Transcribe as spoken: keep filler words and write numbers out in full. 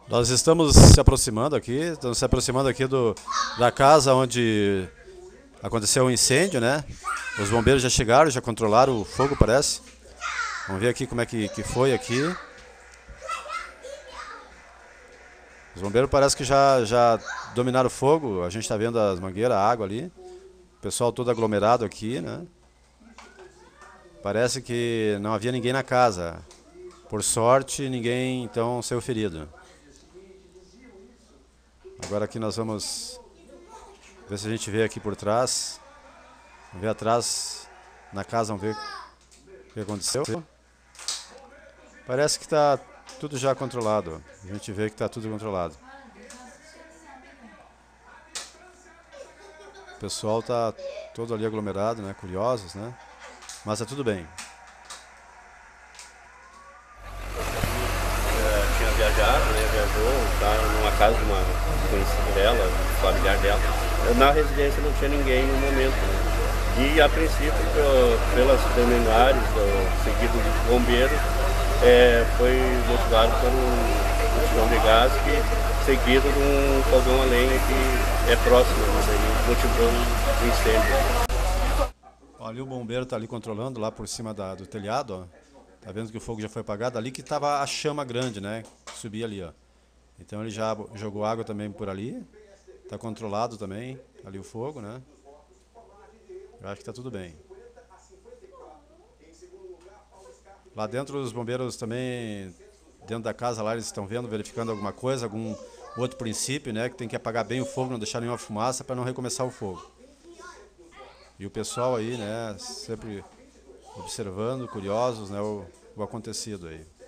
Nós estamos se aproximando aqui, estamos se aproximando aqui do, da casa onde aconteceu o incêndio, né? Os bombeiros já chegaram, já controlaram o fogo, parece. Vamos ver aqui como é que, que foi aqui. Os bombeiros parece que já, já dominaram o fogo, a gente está vendo as mangueiras, a água ali. O pessoal todo aglomerado aqui, né? Parece que não havia ninguém na casa. Por sorte, ninguém então saiu ferido. Agora aqui nós vamos ver se a gente vê aqui por trás. Vamos ver atrás na casa, vamos ver o que aconteceu. Parece que está tudo já controlado. A gente vê que está tudo controlado. O pessoal está todo ali aglomerado, né? Curiosos, né? Mas está tudo bem. Eu tinha viajado, né? Viajou, tá numa casa de uma conhecida dela, um familiar dela. Na residência não tinha ninguém no momento, né? E a princípio, pelas preliminares, seguido dos bombeiros, é, foi motivado por um botijão de gás que, seguido de um fogão a lenha que é próximo, né? Daí motivou o incêndio. Ali o bombeiro está ali controlando, lá por cima da, do telhado, ó. Tá vendo que o fogo já foi apagado? Ali que estava a chama grande, né? Que subia ali, ó. Então ele já jogou água também por ali. Tá controlado também, ali o fogo, né? Eu acho que tá tudo bem. Lá dentro os bombeiros também, dentro da casa lá, eles estão vendo, verificando alguma coisa, algum outro princípio, né? Que tem que apagar bem o fogo, não deixar nenhuma fumaça para não recomeçar o fogo. E o pessoal aí, né? Sempre observando, curiosos, né? O, o acontecido aí.